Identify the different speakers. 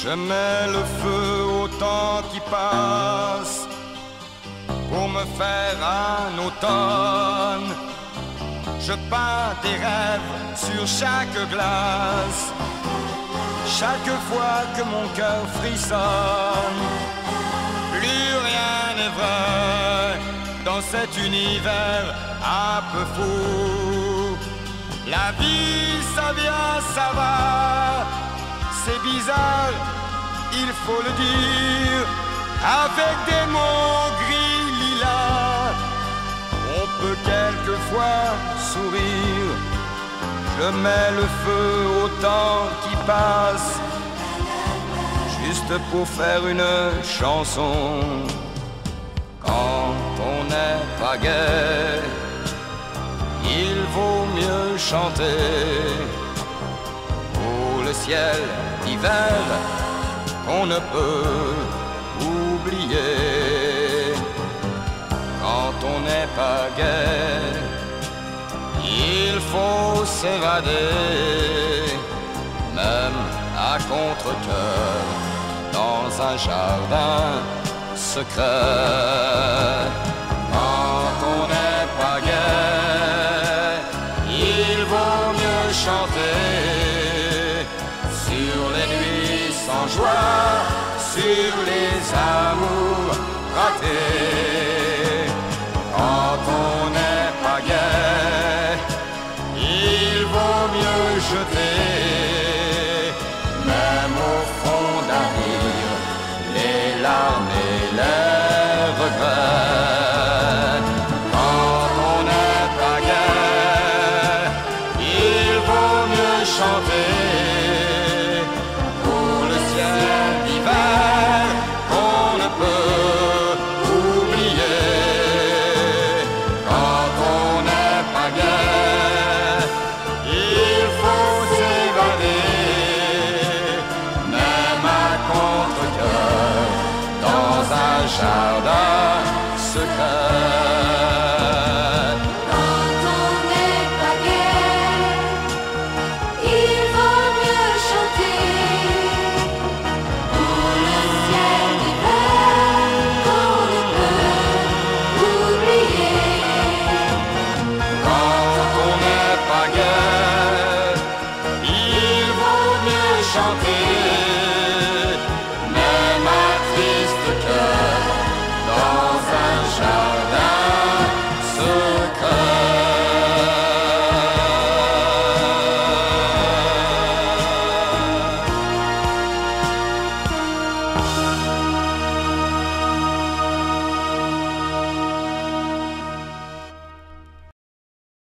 Speaker 1: Je mets le feu au temps qui passe pour me faire un automne. Je peins des rêves sur chaque glace, chaque fois que mon cœur frissonne. Plus rien n'est vrai dans cet univers un peu fou. La vie, ça vient, ça va, c'est bizarre, il faut le dire. Avec des mots gris lilas, on peut quelquefois sourire. Je mets le feu au temps qui passe, juste pour faire une chanson. Quand on n'est pas gai, il vaut mieux chanter pour le ciel d'hiver qu'on ne peut oublier. Quand on n'est pas gai, il faut s'évader, même à contre-cœur, dans un jardin secret. Quand on n'est pas gai, il vaut mieux chanter sur les nuits sans joie, sur les amours ratés.